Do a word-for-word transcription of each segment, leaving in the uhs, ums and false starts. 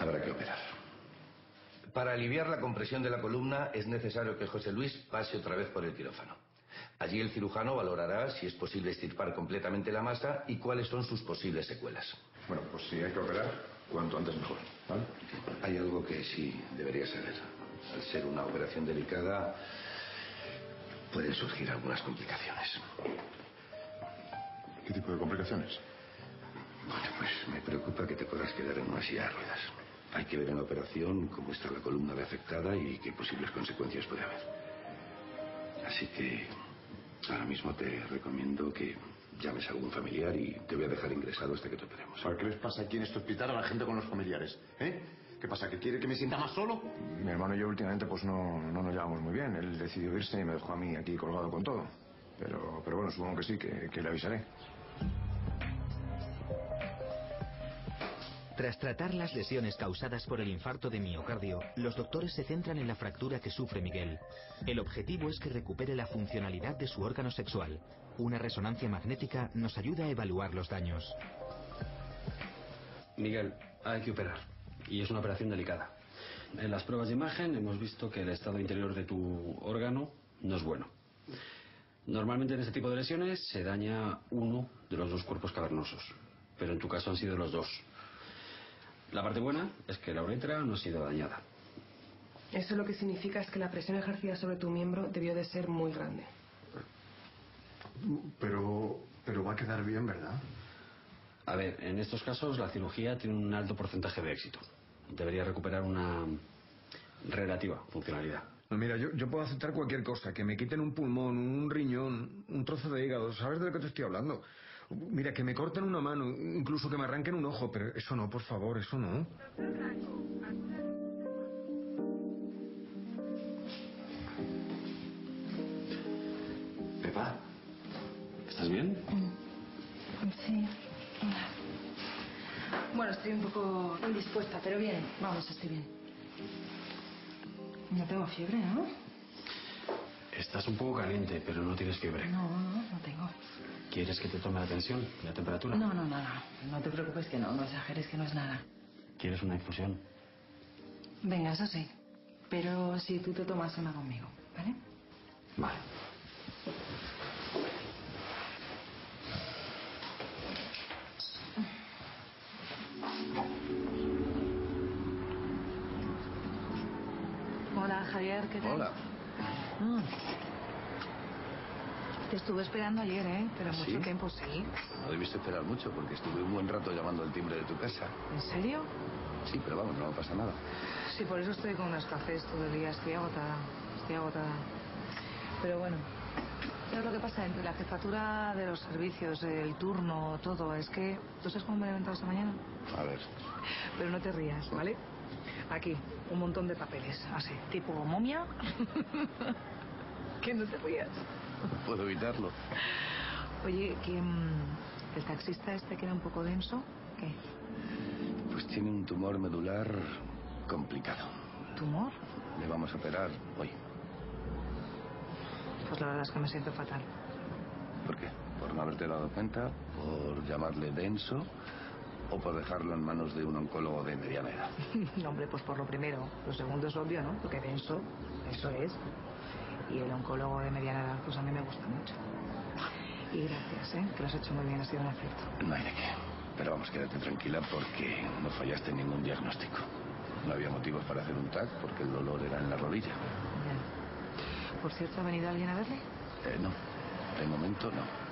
Habrá que operar. Para aliviar la compresión de la columna es necesario que José Luis pase otra vez por el quirófano. Allí el cirujano valorará si es posible extirpar completamente la masa y cuáles son sus posibles secuelas. Bueno, pues si hay que operar, cuanto antes mejor, ¿vale? Hay algo que sí debería saber. Al ser una operación delicada, pueden surgir algunas complicaciones. ¿Qué tipo de complicaciones? Bueno, pues me preocupa que te puedas quedar en una silla de ruedas. Hay que ver en la operación cómo está la columna de afectada y qué posibles consecuencias puede haber. Así que ahora mismo te recomiendo que llames a algún familiar y te voy a dejar ingresado hasta que te operemos. ¿Para qué les pasa aquí en este hospital a la gente con los familiares? ¿Eh? ¿Qué pasa? ¿Que quiere que me sienta más solo? Mi hermano y yo últimamente pues no, no nos llevamos muy bien. Él decidió irse y me dejó a mí aquí colgado con todo. Pero, pero bueno, supongo que sí, que, que le avisaré. Tras tratar las lesiones causadas por el infarto de miocardio, los doctores se centran en la fractura que sufre Miguel. El objetivo es que recupere la funcionalidad de su órgano sexual. Una resonancia magnética nos ayuda a evaluar los daños. Miguel, hay que operar. Y es una operación delicada. En las pruebas de imagen hemos visto que el estado interior de tu órgano no es bueno. Normalmente en este tipo de lesiones se daña uno de los dos cuerpos cavernosos. Pero en tu caso han sido los dos. La parte buena es que la uretra no ha sido dañada. Eso lo que significa es que la presión ejercida sobre tu miembro debió de ser muy grande. Pero, pero va a quedar bien, ¿verdad? A ver, en estos casos la cirugía tiene un alto porcentaje de éxito. Debería recuperar una relativa funcionalidad. No, mira, yo, yo puedo aceptar cualquier cosa. Que me quiten un pulmón, un riñón, un trozo de hígado. ¿Sabes de lo que te estoy hablando? Mira, que me corten una mano, incluso que me arranquen un ojo. Pero eso no, por favor, eso no. Pepa, ¿estás bien? Sí. Bueno, estoy un poco indispuesta, pero bien. Vamos, estoy bien. No tengo fiebre, ¿no? Estás un poco caliente, pero no tienes fiebre. No, no, no tengo. ¿Quieres que te tome la tensión, la temperatura? No, no, no, no. No te preocupes que no, no exageres que no es nada. ¿Quieres una infusión? Venga, eso sí. Pero si tú te tomas una conmigo, ¿vale? Vale. Hola, Javier, ¿qué tal? Hola. Mm. Te estuve esperando ayer, ¿eh? Pero ¿Sí? mucho tiempo, sí. No debiste esperar mucho porque estuve un buen rato llamando al timbre de tu casa. ¿En serio? Sí, pero vamos, no pasa nada. Sí, por eso estoy con unos cafés todo el día. Estoy agotada. Estoy agotada. Pero bueno, ¿sabes lo que pasa? Entre la jefatura de los servicios, el turno, todo, es que... ¿Tú sabes cómo me he levantado esta mañana? A ver. Pero no te rías, ¿vale? Aquí, un montón de papeles, así, tipo momia. Que no te rías. No puedo evitarlo. Oye, que mm, el taxista este que era un poco denso, ¿qué? Pues tiene un tumor medular complicado. ¿Tumor? Le vamos a operar hoy. Pues la verdad es que me siento fatal. ¿Por qué? ¿Por no haberte dado cuenta? ¿Por llamarle denso? ¿O por dejarlo en manos de un oncólogo de mediana edad? No, hombre, pues por lo primero. Lo segundo es obvio, ¿no? Porque denso, eso es. Y el oncólogo de mediana edad, pues a mí me gusta mucho. Y gracias, ¿eh? Que lo has hecho muy bien, ha sido un acierto. No hay de qué. Pero vamos, quédate tranquila porque no fallaste en ningún diagnóstico. No había motivos para hacer un T A C porque el dolor era en la rodilla. Ya. Por cierto, ¿ha venido alguien a verle? Eh, no. De momento no.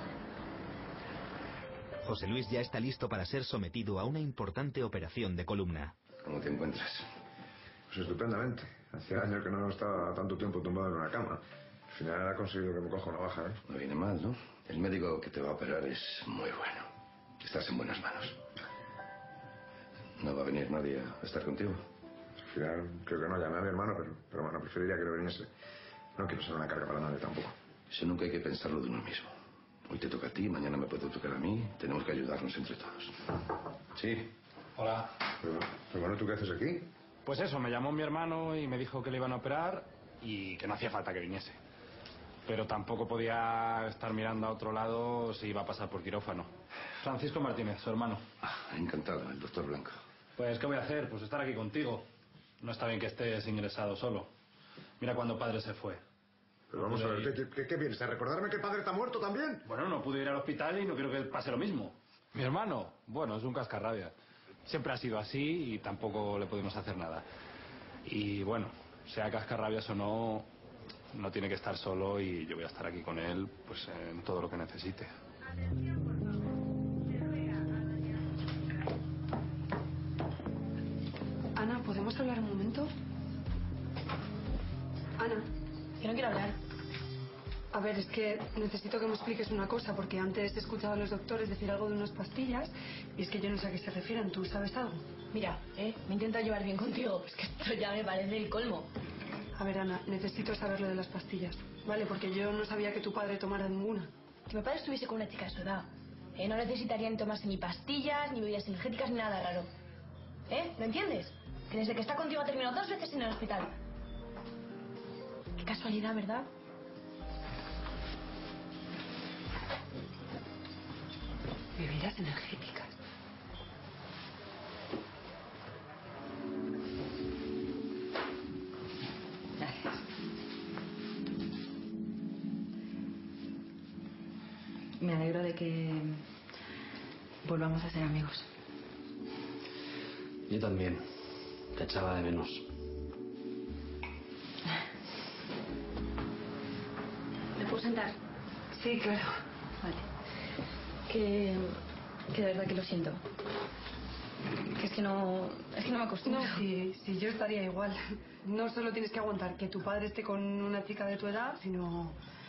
José Luis ya está listo para ser sometido a una importante operación de columna. ¿Cómo te encuentras? Pues estupendamente. Hace años que no estaba tanto tiempo tumbado en una cama. Al final ha conseguido que me coja una baja, ¿eh? No viene mal, ¿no? El médico que te va a operar es muy bueno. Estás en buenas manos. ¿No va a venir nadie a estar contigo? Al final creo que no, llamé a mi hermano, pero, pero bueno, preferiría que no viniese. No quiero ser una carga para nadie tampoco. Eso nunca hay que pensarlo de uno mismo. Hoy te toca a ti, mañana me puede tocar a mí. Tenemos que ayudarnos entre todos. Sí. Hola. Pero, pero bueno, ¿tú qué haces aquí? Pues eso, me llamó mi hermano y me dijo que le iban a operar y que no hacía falta que viniese. Pero tampoco podía estar mirando a otro lado si iba a pasar por quirófano. Francisco Martínez, su hermano. Ah, encantado, el doctor Blanco. Pues, ¿qué voy a hacer? Pues estar aquí contigo. No está bien que estés ingresado solo. Mira cuando padre se fue. Pero vamos a ver, ¿qué, qué, qué vienes? ¿A recordarme que padre está muerto también? Bueno, no pude ir al hospital y no quiero que pase lo mismo. Mi hermano, bueno, es un cascarrabias. Siempre ha sido así y tampoco le podemos hacer nada. Y bueno, sea cascarrabias o no, no tiene que estar solo y yo voy a estar aquí con él, pues en todo lo que necesite. Ana, ¿podemos hablar un momento? Ana. Yo no quiero hablar. A ver, es que necesito que me expliques una cosa, porque antes he escuchado a los doctores decir algo de unas pastillas y es que yo no sé a qué se refieren. ¿Tú sabes algo? Mira, eh, me intento llevar bien contigo, es que esto ya me parece el colmo. A ver, Ana, necesito saber lo de las pastillas, ¿vale? Porque yo no sabía que tu padre tomara ninguna. Si mi padre estuviese con una chica de su edad, eh, no necesitaría ni tomarse ni pastillas, ni bebidas energéticas, ni nada raro. ¿Eh? ¿Lo entiendes? Que desde que está contigo ha terminado dos veces en el hospital. Qué casualidad, ¿verdad? Bebidas energéticas. Gracias. Me alegro de que volvamos a ser amigos. Yo también. Te echaba de menos. ¿Me puedo sentar? Sí, claro. Vale. Que, que de verdad que lo siento. Que es que no, es que no me acostumbro. No, sí, sí, yo estaría igual. No solo tienes que aguantar que tu padre esté con una chica de tu edad, sino